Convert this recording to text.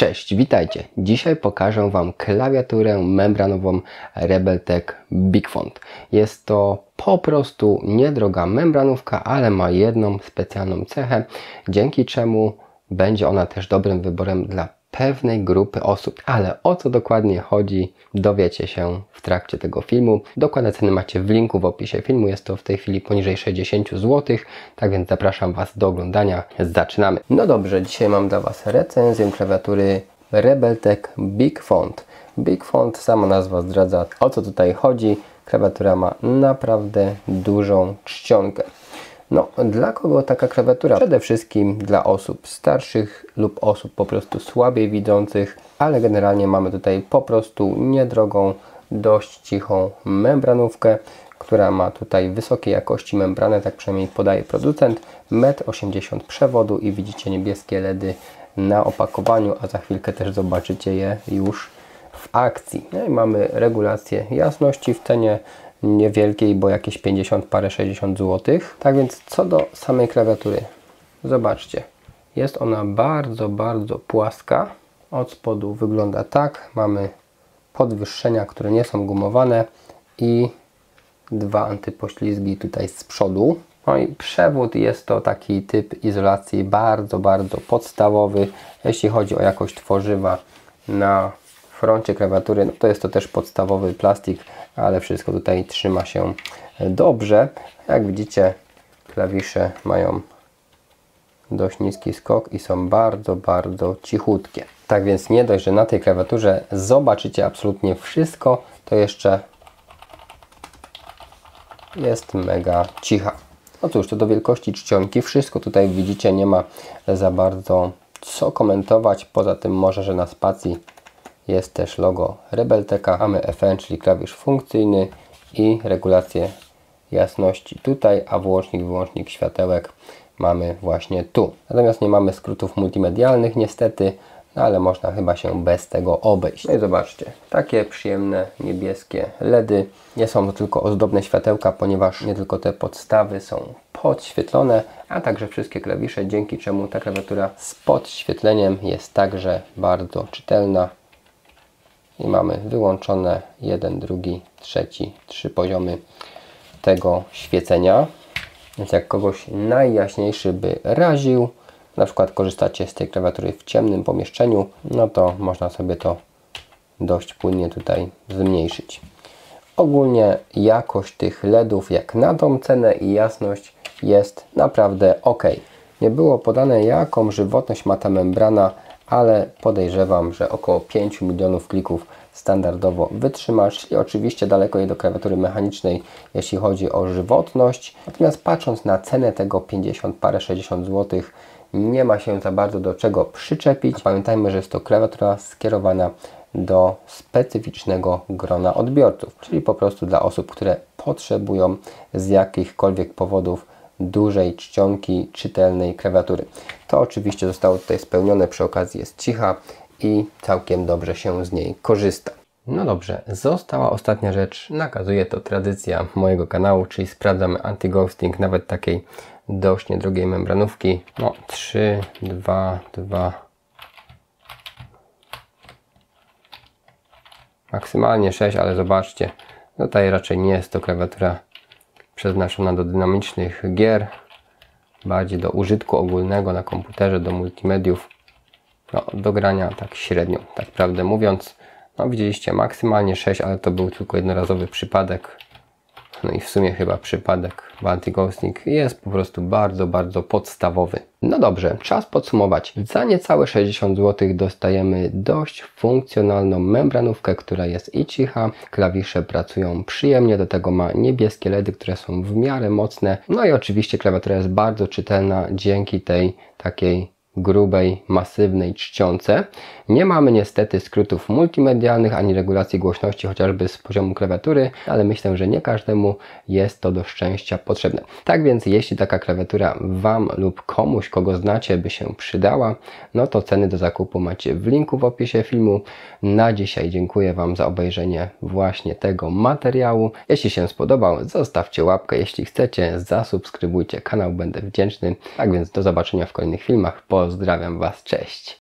Cześć, witajcie. Dzisiaj pokażę Wam klawiaturę membranową Rebeltech BigFont. Jest to po prostu niedroga membranówka, ale ma jedną specjalną cechę, dzięki czemu będzie ona też dobrym wyborem dla pewnej grupy osób. Ale o co dokładnie chodzi, dowiecie się w trakcie tego filmu. Dokładne ceny macie w linku w opisie filmu. Jest to w tej chwili poniżej 60 zł. Tak więc zapraszam Was do oglądania. Zaczynamy. No dobrze, dzisiaj mam dla Was recenzję klawiatury Rebeltech BigFont. BigFont, sama nazwa zdradza, o co tutaj chodzi. Klawiatura ma naprawdę dużą czcionkę. No, dla kogo taka klawiatura? Przede wszystkim dla osób starszych lub osób po prostu słabiej widzących, ale generalnie mamy tutaj po prostu niedrogą, dość cichą membranówkę, która ma tutaj wysokiej jakości membranę, tak przynajmniej podaje producent, 1,80 m przewodu i widzicie niebieskie LEDy na opakowaniu, a za chwilkę też zobaczycie je już w akcji. No i mamy regulację jasności w cenie niewielkiej, bo jakieś 50 parę 60 zł. Tak więc co do samej klawiatury, zobaczcie, jest ona bardzo płaska. Od spodu wygląda tak, mamy podwyższenia, które nie są gumowane i dwa antypoślizgi tutaj z przodu. No i przewód jest to taki typ izolacji bardzo podstawowy. Jeśli chodzi o jakość tworzywa na froncie klawiatury, no to jest to też podstawowy plastik, ale wszystko tutaj trzyma się dobrze. Jak widzicie, klawisze mają dość niski skok i są bardzo cichutkie. Tak więc nie dość, że na tej klawiaturze zobaczycie absolutnie wszystko, to jeszcze jest mega cicha. No cóż, to do wielkości czcionki wszystko tutaj widzicie, nie ma za bardzo co komentować, poza tym może, że na spacji jest też logo Rebeltecha, mamy FN, czyli klawisz funkcyjny i regulację jasności tutaj, a wyłącznik światełek mamy właśnie tu. Natomiast nie mamy skrótów multimedialnych niestety, no ale można chyba się bez tego obejść. No i zobaczcie, takie przyjemne niebieskie LEDy. Nie są to tylko ozdobne światełka, ponieważ nie tylko te podstawy są podświetlone, a także wszystkie klawisze, dzięki czemu ta klawiatura z podświetleniem jest także bardzo czytelna. I mamy wyłączone jeden, drugi, trzeci, 3 poziomy tego świecenia. Więc jak kogoś najjaśniejszy by raził, na przykład korzystacie z tej klawiatury w ciemnym pomieszczeniu, no to można sobie to dość płynnie tutaj zmniejszyć. Ogólnie jakość tych LEDów jak na tą cenę i jasność jest naprawdę ok. Nie było podane, jaką żywotność ma ta membrana, ale podejrzewam, że około 5 milionów klików standardowo wytrzyma, czyli oczywiście daleko jej do klawiatury mechanicznej, jeśli chodzi o żywotność. Natomiast patrząc na cenę tego 50 parę 60 zł, nie ma się za bardzo do czego przyczepić. A pamiętajmy, że jest to klawiatura skierowana do specyficznego grona odbiorców, czyli po prostu dla osób, które potrzebują z jakichkolwiek powodów dużej czcionki, czytelnej klawiatury. To oczywiście zostało tutaj spełnione, przy okazji jest cicha i całkiem dobrze się z niej korzysta. No dobrze, została ostatnia rzecz, nakazuje to tradycja mojego kanału, czyli sprawdzamy anti-ghosting nawet takiej dość niedrogiej membranówki. No 3, 2, maksymalnie 6, ale zobaczcie, tutaj raczej nie jest to klawiatura przeznaczona do dynamicznych gier, bardziej do użytku ogólnego na komputerze, do multimediów, no, do grania tak średnio, tak prawdę mówiąc. No widzieliście, maksymalnie 6, ale to był tylko jednorazowy przypadek. No i w sumie chyba przypadek, bo anti-ghosting jest po prostu bardzo podstawowy. No dobrze, czas podsumować. Za niecałe 60 zł dostajemy dość funkcjonalną membranówkę, która jest i cicha, klawisze pracują przyjemnie, do tego ma niebieskie LEDy, które są w miarę mocne. No i oczywiście klawiatura jest bardzo czytelna dzięki tej takiej grubej, masywnej czcionce. Nie mamy niestety skrótów multimedialnych ani regulacji głośności, chociażby z poziomu klawiatury, ale myślę, że nie każdemu jest to do szczęścia potrzebne. Tak więc jeśli taka klawiatura Wam lub komuś, kogo znacie, by się przydała, no to ceny do zakupu macie w linku w opisie filmu. Na dzisiaj dziękuję Wam za obejrzenie właśnie tego materiału. Jeśli się spodobał, zostawcie łapkę, jeśli chcecie, zasubskrybujcie kanał, będę wdzięczny. Tak więc do zobaczenia w kolejnych filmach. Pozdrawiam Was, cześć!